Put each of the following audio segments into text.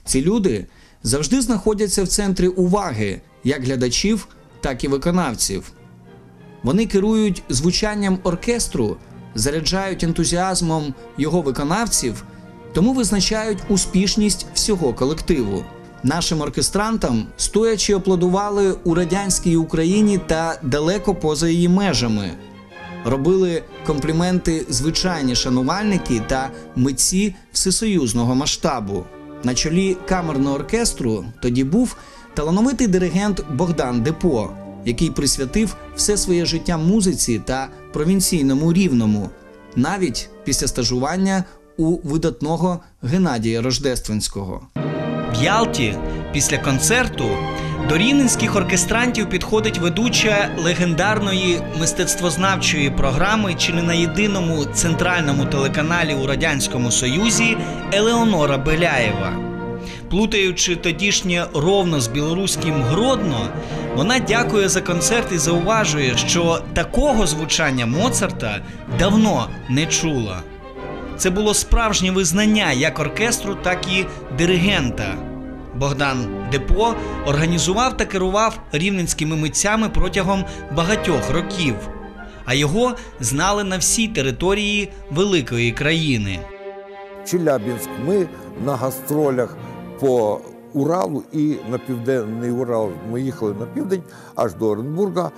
Ці люди завжди знаходяться в центрі уваги як глядачів, так і виконавців. Вони керують звучанням оркестру, заряджають ентузіазмом його виконавців, тому визначають успішність всього колективу. Нашим оркестрантам стоячи аплодували у радянській Україні та далеко поза її межами. Робили компліменти звичайні шанувальники та митці всесоюзного масштабу. На чолі камерного оркестру тоді був талановитий диригент Богдан Депо, який присвятив все своє життя музиці та провінційному Рівному, навіть після стажування у видатного Геннадія Рождественського. В Ялті після концерту до рівненських оркестрантів підходить ведуча легендарної мистецтвознавчої програми чи не на єдиному центральному телеканалі у Радянському Союзі Елеонора Беляєва. Плутаючи тодішнє Ровно з білоруським Гродно, вона дякує за концерт і зауважує, що такого звучання Моцарта давно не чула. Це було справжнє визнання як оркестру, так і диригента. Богдан Депо організував та керував рівненськими митцями протягом багатьох років, а його знали на всій території великої країни. Челябинськ. Ми на гастролях по Уралу і на Південний Урал. Ми їхали на південь, аж до Оренбурга.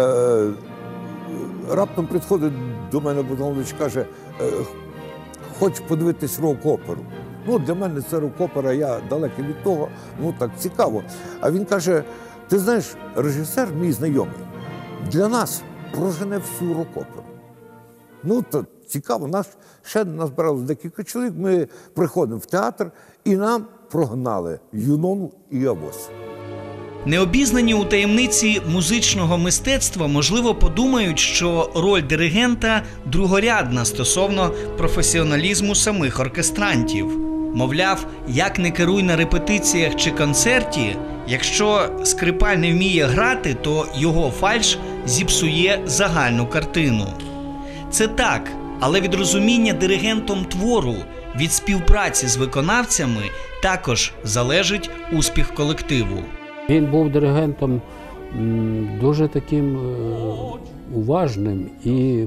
Раптом підходить до мене Богдан Володимирович, каже: «Хочу подивитись рок-оперу». Ну, для мене це рок-опера, я далекий від того, ну так цікаво. А він каже: «Ти знаєш, режисер мій знайомий для нас прожене всю рок-оперу». Ну, то цікаво, ще назбиралося декілька чоловік, ми приходимо в театр і нам прогнали Юнону і Авось. Необізнані у таємниці музичного мистецтва, можливо, подумають, що роль диригента другорядна стосовно професіоналізму самих оркестрантів. Мовляв, як не керуй на репетиціях чи концерті, якщо скрипаль не вміє грати, то його фальш зіпсує загальну картину. Це так, але від розуміння диригентом твору, від співпраці з виконавцями також залежить успіх колективу. Він був диригентом дуже таким уважним і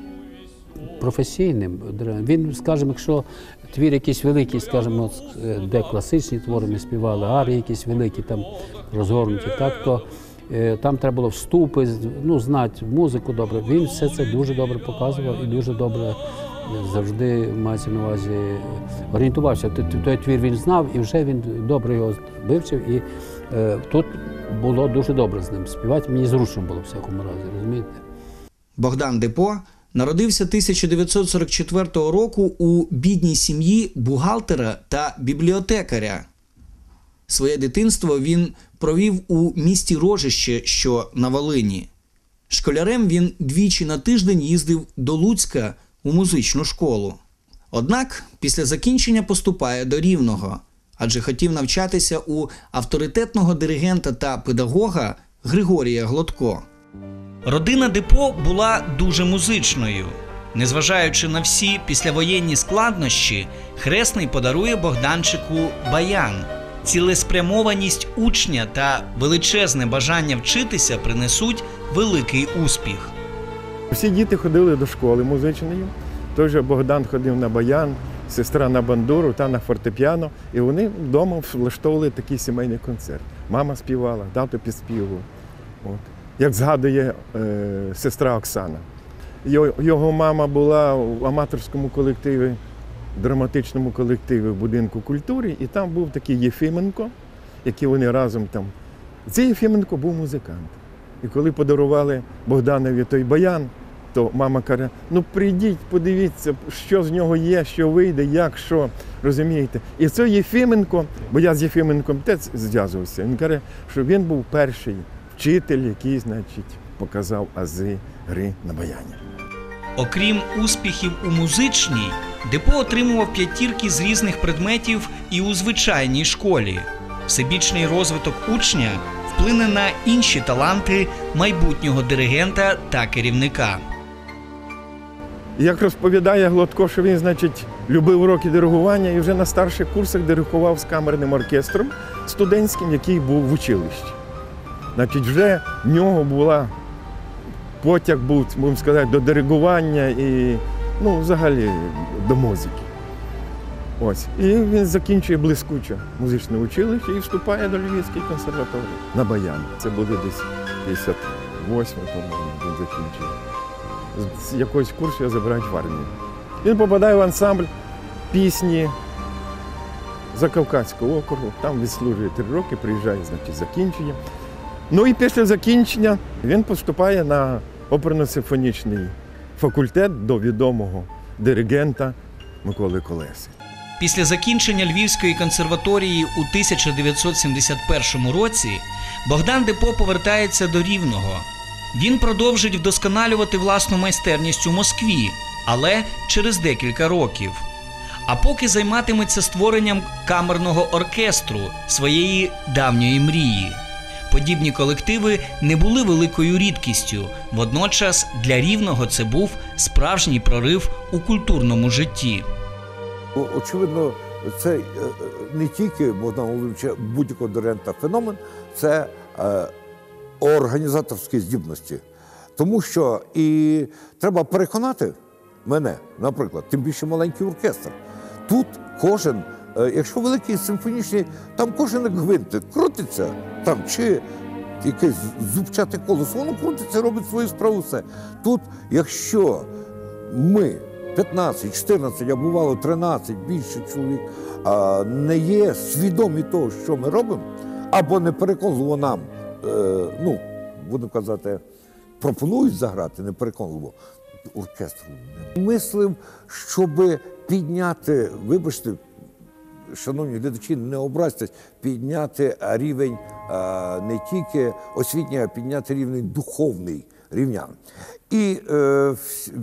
професійним. Він, скажімо, якщо твір якийсь великий, скажімо, де класичні твори ми співали, арії якісь великі, там розгорнуті, так, то там треба було вступи, ну, знати музику добре. Він все це дуже добре показував і дуже добре завжди, мається на увазі, орієнтувався. Той твір він знав і вже він добре його вивчив. І тут було дуже добре з ним співати. Мені зручно було в всякому разі, розумієте? Богдан Депо народився 1944 року у бідній сім'ї бухгалтера та бібліотекаря. Своє дитинство він провів у місті Рожище, що на Волині. Школярем він двічі на тиждень їздив до Луцька у музичну школу. Однак після закінчення поступає до Рівного, адже хотів навчатися у авторитетного диригента та педагога Григорія Глотко. Родина Депо була дуже музичною. Незважаючи на всі післявоєнні складнощі, хресний подарує Богданчику баян. Цілеспрямованість учня та величезне бажання вчитися принесуть великий успіх. Всі діти ходили до школи музичної. Той же Богдан ходив на баян, сестра на бандуру та на фортепіано. І вони вдома влаштовували такий сімейний концерт. Мама співала, тато підспівував. Як згадує сестра Оксана. Його мама була в аматорському колективі, драматичному колективі в будинку культури, і там був такий Єфіменко, який вони разом там. Цей Єфіменко був музикант. І коли подарували Богданові той баян, то мама каже: ну прийдіть, подивіться, що з нього є, що вийде, як, що, розумієте. І цей Єфіменко, бо я з Єфіменком теж зв'язувався, він каже, що він був перший вчитель, який, значить, показав ази гри на баяні. Окрім успіхів у музичній, Депо отримував п'ятірки з різних предметів і у звичайній школі. Всебічний розвиток учня вплине на інші таланти майбутнього диригента та керівника. Як розповідає Глотко, що він, значить, любив уроки диригування і вже на старших курсах диригував з камерним оркестром студентським, який був в училищі. Значить, вже в нього була потяг був, будемо сказати, до диригування і, ну, взагалі, до музики. Ось. І він закінчує блискуче музичне училище і вступає до Львівської консерваторії на баян. Це буде десь 58, по-моєму, він закінчує. З якогось курсу я забирають в армію. Він попадає в ансамбль пісні Закавказького округу. Там відслужує 3 роки, приїжджає, значить, закінчення. Ну і після закінчення він поступає на оперно-симфонічний факультет до відомого диригента Миколи Колеси. Після закінчення Львівської консерваторії у 1971 році Богдан Депо повертається до Рівного. Він продовжить вдосконалювати власну майстерність у Москві, але через декілька років. А поки займатиметься створенням камерного оркестру своєї давньої мрії. Подібні колективи не були великою рідкістю, водночас для Рівного це був справжній прорив у культурному житті. Очевидно, це не тільки Богдана Володимировича будь-якого диригента феномен, це організаторські здібності. Тому що і треба переконати мене, наприклад, тим більше маленький оркестр. Тут кожен, якщо великий симфонічний, там кожен як гвинтик крутиться, там чи якесь зубчате колесо, воно крутиться, робить свою справу, все. Тут, якщо ми 15, 14, а бувало 13, більше чоловік, не є свідомі того, що ми робимо, або не переконливо нам, ну, будемо казати, пропонують заграти, не переконливо, оркестр мислив, щоб підняти, вибачте, шановні глядачі, не образьтесь, підняти рівень не тільки освітній, а підняти рівень духовний рівнян. І в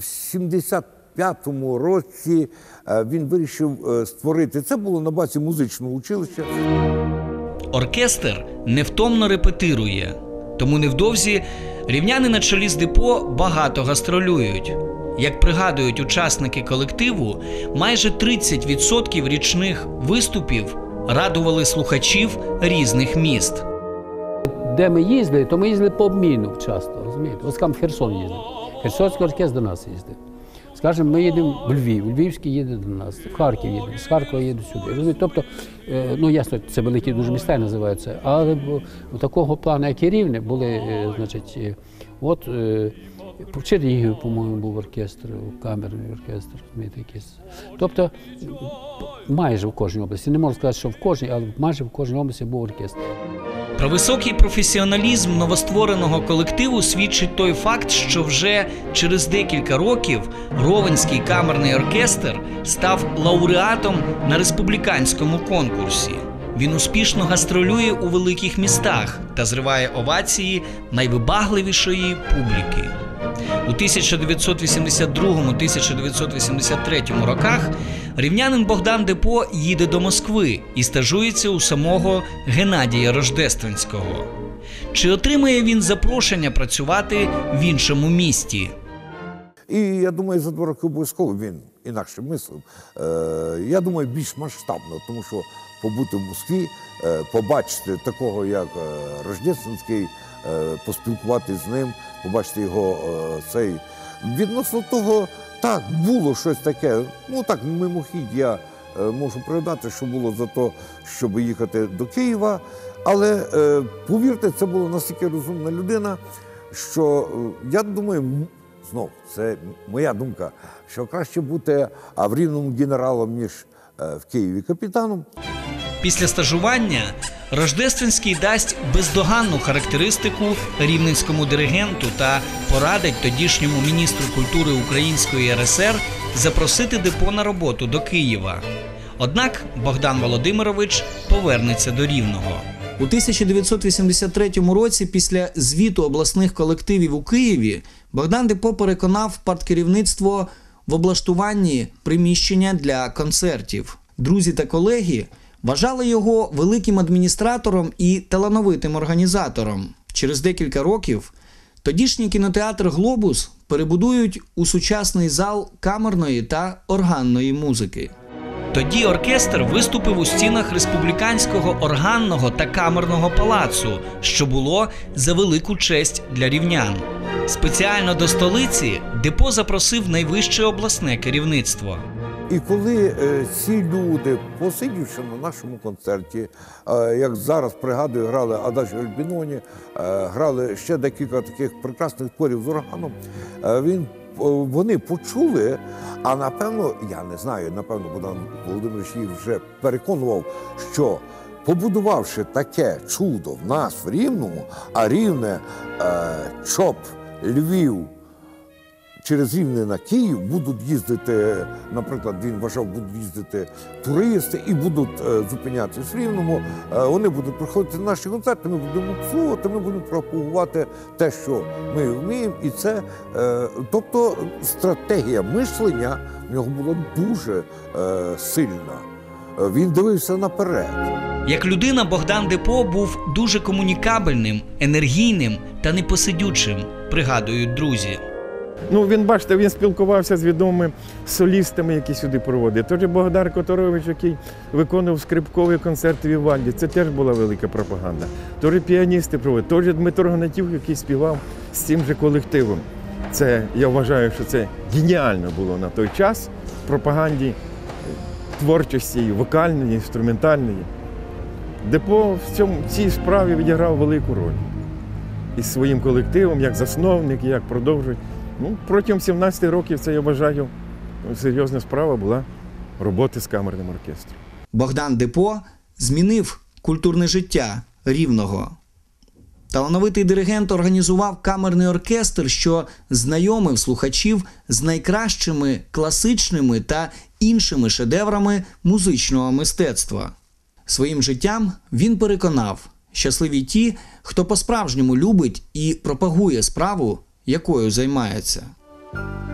75-му році він вирішив створити, це було на базі музичного училища. Оркестр невтомно репетирує, тому невдовзі рівняни на чолі з Депо багато гастролюють. Як пригадують учасники колективу, майже 30% річних виступів радували слухачів різних міст. Де ми їздили, то ми їздили по обміну часто, розумієте? Ось там в Херсон їздив. Херсонський оркестр до нас їздив. Скажемо, ми їдемо в Львів, Львівський їде до нас, в Харків їде, з Харкова їде сюди. Розумієте? Тобто, ну ясно, це великі дуже міста називаються, але такого плану, як і Рівне, були, значить, от в Чернігові, по-моєму, був оркестр, камерний оркестр, розумієте, якийсь. Тобто, майже в кожній області, не можу сказати, що в кожній, але майже в кожній області був оркестр. Про високий професіоналізм новоствореного колективу свідчить той факт, що вже через декілька років Ровенський камерний оркестр став лауреатом на республіканському конкурсі. Він успішно гастролює у великих містах та зриває овації найвибагливішої публіки. У 1982-1983 роках рівнянин Богдан Депо їде до Москви і стажується у самого Геннадія Рождественського. Чи отримає він запрошення працювати в іншому місті? І я думаю, за 2 роки обов'язково він інакше мислив. Я думаю, більш масштабно, тому що побути в Москві, побачити такого, як Рождественський, поспілкуватися з ним, побачити його цей. Відносно того, так, було щось таке, ну так, мимохідь я можу пригадати, що було за те, щоб їхати до Києва, але, повірте, це була настільки розумна людина, що я думаю, знов, це моя думка, що краще бути в Рівному генералом, ніж в Києві капітаном. Після стажування Рождественський дасть бездоганну характеристику рівненському диригенту та порадить тодішньому міністру культури Української РСР запросити Депо на роботу до Києва. Однак Богдан Володимирович повернеться до Рівного. У 1983 році, після звіту обласних колективів у Києві, Богдан Депо переконав парткерівництво в облаштуванні приміщення для концертів. Друзі та колеги вважали його великим адміністратором і талановитим організатором. Через декілька років Тодішній кінотеатр «Глобус» перебудують у сучасний зал камерної та органної музики. Тоді оркестр виступив у стінах Республіканського органного та камерного палацу, що було за велику честь для рівнян. Спеціально до столиці Депо запросив найвище обласне керівництво. І коли ці люди, посидівши на нашому концерті, як зараз пригадую, грали Адажіо Альбіноні, грали ще декілька таких прекрасних творів з органом, вони почули, а напевно, я не знаю, напевно, Богдан Володимирович їх вже переконував, що побудувавши таке чудо в нас в Рівному, а Рівне, ЧОП, Львів, через Рівне на Київ будуть їздити, наприклад, він вважав, будуть їздити туристи і будуть зупинятися в Рівному, вони будуть приходити на наші концерти, ми будемо слухати, ми будемо пропагувати те, що ми вміємо. І це, тобто, стратегія мислення в нього була дуже сильна. Він дивився наперед. Як людина Богдан Депо був дуже комунікабельним, енергійним та непосидючим, пригадують друзі. Ну, він спілкувався з відомими солістами, які сюди проводили. Тож Богдан Которович, який виконував скрипковий концерт в Вівальді, це теж була велика пропаганда. Тож піаністи проводили, тож Дмитро Гнатюк, який співав з цим же колективом. Це, я вважаю, що це геніально було на той час в пропаганді творчості, вокальної, інструментальної. Депо в цій справі відіграв велику роль. Із своїм колективом, як засновник, як продовжує. Ну, протягом 17 років це, я вважаю, серйозна справа була роботи з камерним оркестром. Богдан Депо змінив культурне життя Рівного. Талановитий диригент організував камерний оркестр, що знайомив слухачів з найкращими класичними та іншими шедеврами музичного мистецтва. Своїм життям він переконав, щасливі ті, хто по-справжньому любить і пропагує справу, якою займається.